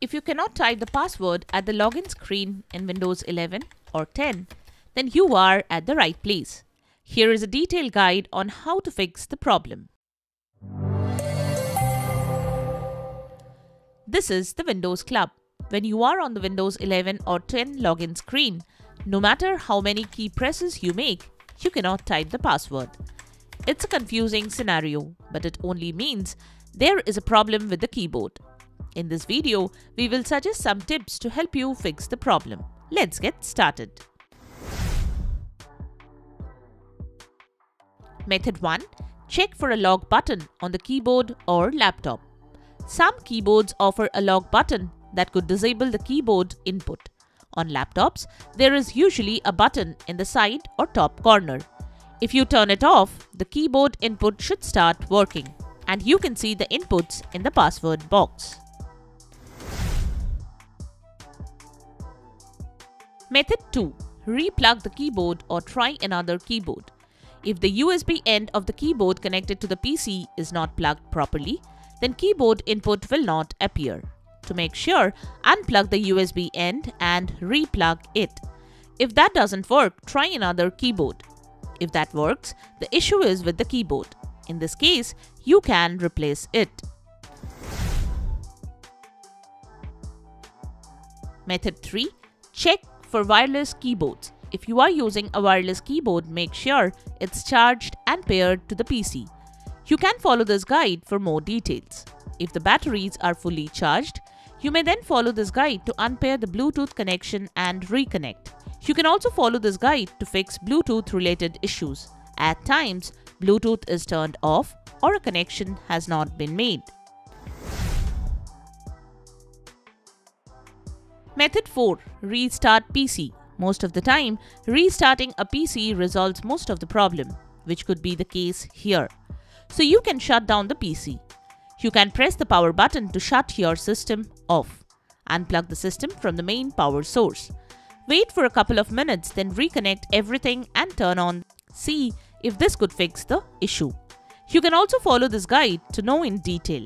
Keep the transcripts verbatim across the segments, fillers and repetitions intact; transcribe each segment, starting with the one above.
If you cannot type the password at the login screen in Windows eleven or ten, then you are at the right place. Here is a detailed guide on how to fix the problem. This is the Windows Club. When you are on the Windows eleven or ten login screen, no matter how many key presses you make, you cannot type the password. It's a confusing scenario, but it only means there is a problem with the keyboard. In this video, we will suggest some tips to help you fix the problem. Let's get started. Method one. Check for a lock button on the keyboard or laptop. Some keyboards offer a lock button that could disable the keyboard input. On laptops, there is usually a button in the side or top corner. If you turn it off, the keyboard input should start working, and you can see the inputs in the password box. Method two. Replug the keyboard or try another keyboard. If the U S B end of the keyboard connected to the P C is not plugged properly, then keyboard input will not appear. To make sure, unplug the U S B end and replug it. If that doesn't work, try another keyboard. If that works, the issue is with the keyboard. In this case, you can replace it. Method three. Check for wireless keyboards. If you are using a wireless keyboard, make sure it's charged and paired to the P C. You can follow this guide for more details. If the batteries are fully charged, you may then follow this guide to unpair the Bluetooth connection and reconnect. You can also follow this guide to fix Bluetooth related issues. At times, Bluetooth is turned off or a connection has not been made. Method four. Restart P C. Most of the time, restarting a P C resolves most of the problem, which could be the case here. So you can shut down the P C. You can press the power button to shut your system off. Unplug the system from the main power source. Wait for a couple of minutes, then reconnect everything and turn on. See if this could fix the issue. You can also follow this guide to know in detail.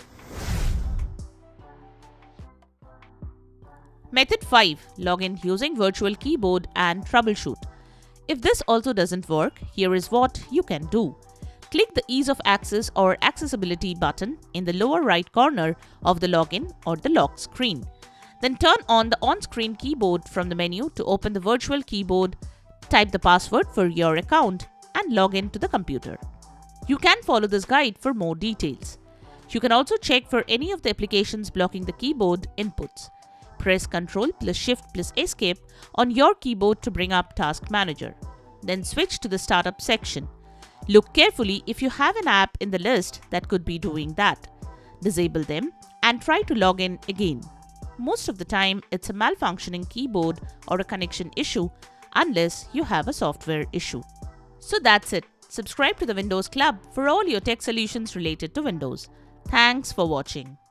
Method five. Log in using virtual keyboard and troubleshoot. If this also doesn't work, here is what you can do. Click the Ease of Access or Accessibility button in the lower right corner of the login or the lock screen. Then turn on the on-screen keyboard from the menu to open the virtual keyboard, type the password for your account, and log in to the computer. You can follow this guide for more details. You can also check for any of the applications blocking the keyboard inputs. Press Ctrl plus Shift plus Escape on your keyboard to bring up Task Manager. Then switch to the Startup section. Look carefully if you have an app in the list that could be doing that. Disable them and try to log in again. Most of the time, it's a malfunctioning keyboard or a connection issue unless you have a software issue. So that's it. Subscribe to the Windows Club for all your tech solutions related to Windows. Thanks for watching.